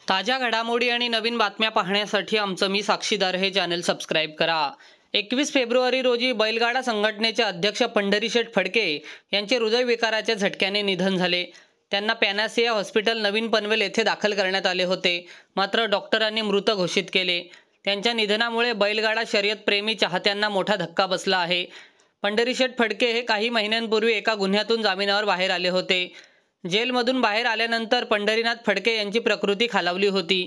ताज्या घडामोडी आणि नवीन बातम्या पाहण्यासाठी आमचं मी साक्षीदार हे चॅनल सबस्क्राइब करा। 21 फेब्रुवारी रोजी बैलगाडा संघटनेचे अध्यक्ष पंढरीशेठ फडके यांचे हृदयविकाराच्या झटक्याने निधन झाले। त्यांना पॅनासिया हॉस्पिटल नवीन पनवेल येथे दाखल करण्यात आले होते, मात्र डॉक्टरांनी मृत घोषित केले। त्यांच्या निधनामुळे बैलगाडा शर्यत प्रेमी चाहत्यांना मोठा धक्का बसला आहे। पंढरीशेठ फडके हे काही महिन्यांपूर्वी एका गुन्ह्यातून जामिनावर बाहेर आले होते। जेलमधून बाहेर आल्यानंतर पंढरीनाथ फडके यांची प्रकृती खालावली होती।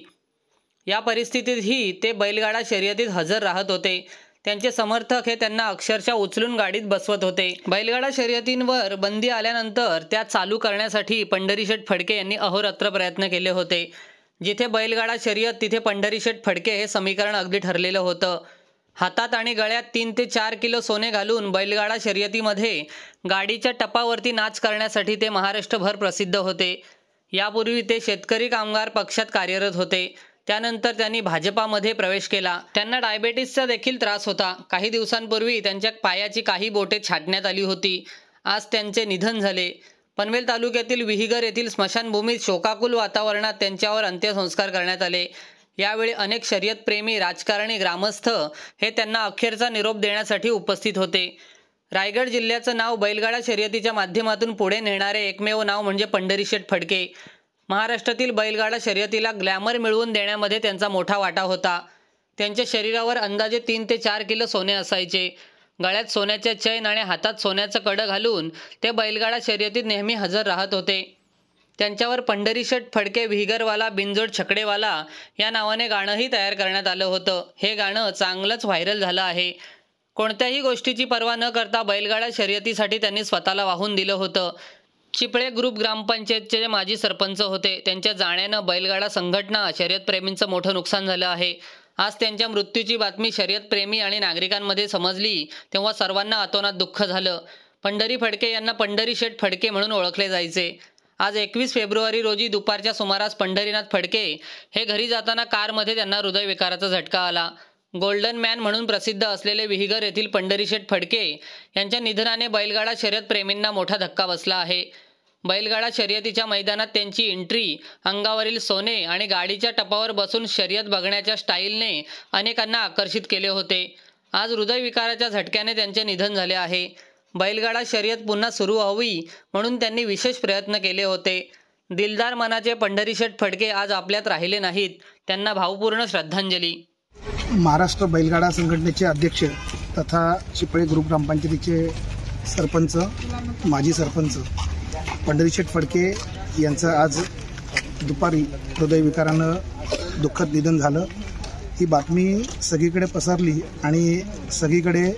या परिस्थितीतही ते बैलगाडा शर्यतीत हजर राहत होते। त्यांचे समर्थक हे त्यांना अक्षरशः उचलून गाडीत बसवत होते। बैलगाडा शर्यतींवर बंदी आल्यानंतर त्या चालू करण्यासाठी पंढरीशेठ फडके यांनी अहोरात्र प्रयत्न केले होते। जिथे बैलगाडा शर्यत तिथे पंढरीशेठ फडके हे समीकरण अगदी ठरलेलं होतं। हातात आणि गळ्यात 3 ते 4 किलो सोने घालून बैलगाडा शर्यतीमध्ये गाडीच्या टपावरती नाच करण्यासाठी ते महाराष्ट्रभर प्रसिद्ध होते। यापूर्वी ते शेतकरी कामगार पक्षात कार्यरत होते। त्यानंतर त्यांनी भाजपामध्ये प्रवेश केला। त्यांना डायबिटीसचा देखील त्रास होता। काही दिवसांपूर्वी त्यांच्या पायाची काही बोटे छाटण्यात आली होती। आज त्यांचे निधन झाले। पनवेल तालुक्यातील विहिगर येथील स्मशानभूमीत शोकाकुल वातावरणात त्यांच्यावर अंत्यसंस्कार करण्यात आले। यावेळी अनेक शर्यतप्रेमी, राजकारणी, ग्रामस्थ हे त्यांना अखेरचा निरोप देण्यासाठी उपस्थित होते। रायगड जिल्ह्याचं नाव बैलगाडा शर्यतीच्या माध्यमातून पुढे नेणारे एकमेव नाव म्हणजे पंढरीशेठ फडके। महाराष्ट्रातील बैलगाडा शर्यतीला ग्लॅमर मिळवून देण्यामध्ये त्यांचा मोठा वाटा होता। त्यांच्या शरीरावर अंदाजे 3 ते 4 किलो सोने असायचे। गळ्यात सोन्याच्या चैन आणि हातात सोन्याचं कडं घालून ते बैलगाडा शर्यतीत नेहमी हजर राहत होते। त्यांच्यावर पंढरीशेठ फडके विहिगरवाला बिनजोड छकडेवाला या नावाने गाणंही तयार करण्यात आलं होतं। हे गाणं चांगलंच व्हायरल झालं आहे। कोणत्याही गोष्टीची पर्वा न करता बैलगाडा शर्यतीसाठी त्यांनी स्वतःला वाहून दिलं होतं। चिपळे ग्रुप ग्रामपंचायतचे माजी सरपंच होते। त्यांच्या जाण्यानं बैलगाडा संघटना, शर्यतप्रेमींचं मोठं नुकसान झालं आहे। आज त्यांच्या मृत्यूची बातमी शर्यतप्रेमी आणि नागरिकांमध्ये समजली तेव्हा सर्वांना अतोनात दुःख झालं। पंढरी फडके यांना पंढरीशेठ फडके म्हणून ओळखले जायचे। आज 21 फेब्रुवारी रोजी दुपारच्या सुमारास पंढरीनाथ फडके हे घरी जाताना कारमध्ये त्यांना हृदयविकाराचा झटका आला। गोल्डन मॅन म्हणून प्रसिद्ध असलेले विहिगर येथील पंढरीशेठ फडके यांच्या निधनाने बैलगाडा शर्यत प्रेमींना मोठा धक्का बसला आहे। बैलगाडा शर्यतीच्या मैदानात त्यांची एंट्री, अंगावरील सोने आणि गाडीच्या टपावर बसून शर्यत बघण्याच्या स्टाईलने अनेकांना आकर्षित केले होते। आज हृदयविकाराच्या झटक्याने त्यांचे निधन झाले आहे। बैलगाडा शर्यत पुन्हा सुरू व्हावी म्हणून त्यांनी विशेष प्रयत्न केले होते। दिलदार मनाचे पंढरीशेठ फडके आज आपल्यात राहिले नाहीत। त्यांना भावपूर्ण श्रद्धांजली। महाराष्ट्र बैलगाडा संघटनेचे अध्यक्ष तथा चिपळे ग्रुप ग्रामपंचायतीचे सरपंच, माजी सरपंच पंढरीशेठ फडके यांचं आज दुपारी हृदयविकारानं दुःखद निधन झालं। ही बातमी सगळीकडे पसरली आणि सगळीकडे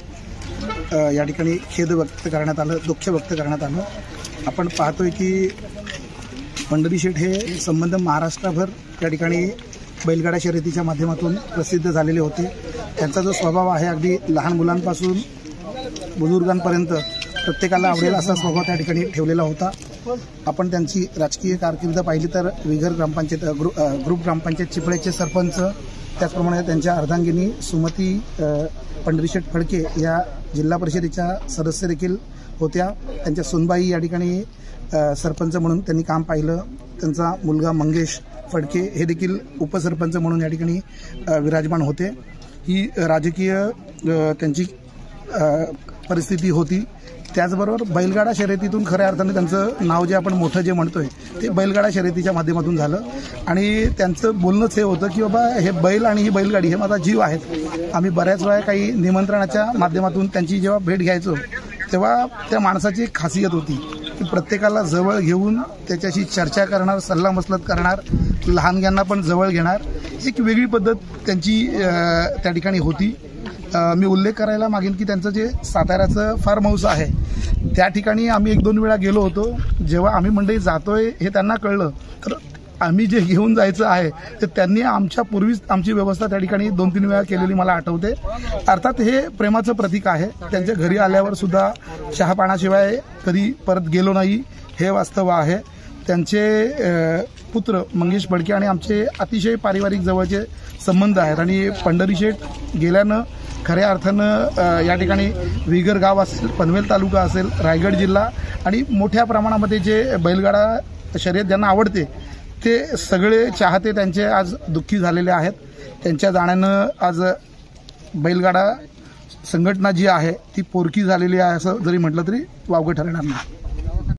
या ठिकाणी खेद व्यक्त करण्यात आलं, दुःख व्यक्त करण्यात आलं। आपण पाहतोय की पंढरीशेठ हे संबंध महाराष्ट्रभर या ठिकाणी बैलगाडा शर्यतीच्या माध्यमातून प्रसिद्ध झालेले होते। त्यांचा जो स्वभाव आहे अगदी लहान मुलांपासून बुजुर्गांपर्यंत प्रत्येकाला आवडेल असा स्वभाव त्या ठिकाणी ठेवलेला होता। आपण त्यांची राजकीय कारकीर्द पाहिली तर विहिगर ग्रामपंचायत ग्रुप ग्रामपंचायत चिपळेचे सरपंच, त्याचप्रमाणे त्यांच्या अर्धांगिनी सुमती पंढरीशेठ फडके या जिल्हा परिषदेच्या सदस्य देखील होत्या। त्यांच्या सुनबाई या ठिकाणी सरपंच म्हणून त्यांनी काम पाहिलं। त्यांचा मुलगा मंगेश फडके हे देखील उपसरपंच म्हणून या ठिकाणी विराजमान होते। ही राजकीय त्यांची परिस्थिती होती। त्याचबरोबर बैलगाडा शर्यतीतून खऱ्या अर्थाने त्यांचं नाव जे आपण मोठं जे म्हणतोय ते बैलगाडा शर्यतीच्या माध्यमातून झालं आणि त्यांचं बोलणंच हे होतं की बाबा हे बैल आणि ही बैलगाडी हे माझा जीव आहेत। आम्ही बऱ्याच वेळा काही निमंत्रणाच्या माध्यमातून त्यांची जेव्हा भेट घ्यायचो तेव्हा त्या माणसाची एक खासियत होती की प्रत्येकाला जवळ घेऊन त्याच्याशी चर्चा करणार, सल्लामसलत करणार, लहानग्यांना पण जवळ घेणार, एक वेगळी पद्धत त्यांची त्या ठिकाणी होती। मी उल्लेख करायला मागेन की त्यांचं जे साताऱ्याचं फार्म हाऊस आहे त्या ठिकाणी आम्ही 1-2 वेळा गेलो होतो। जेव्हा आम्ही मंडळी जातोय हे त्यांना कळलं तर आम्ही जे घेऊन जायचं आहे तर त्यांनी आमच्या पूर्वीच आमची व्यवस्था त्या ठिकाणी 2-3 वेळा केलेली मला आठवते। अर्थात हे प्रेमाचं प्रतीक आहे। त्यांच्या घरी आल्यावर सुद्धा चहा पाण्याशिवाय कधी परत गेलो नाही हे वास्तव आहे। त्यांचे पुत्र मंगेश फडके आणि आमचे अतिशय पारिवारिक जवळचे संबंध आहेत आणि पंढरीशेठ गेल्यानं खऱ्या अर्थानं या ठिकाणी विहिगर गाव असेल, पनवेल तालुका असेल, रायगड जिल्हा आणि मोठ्या प्रमाणामध्ये जे बैलगाडा शर्यत ज्यांना आवडते ते सगळे चाहते त्यांचे आज दुःखी झालेले आहेत. त्यांच्या जाण्यानं आज बैलगाडा संघटना जी आहे ती पोरकी झालेली आहे असं जरी म्हटलं तरी वावगं ठरणार नाही.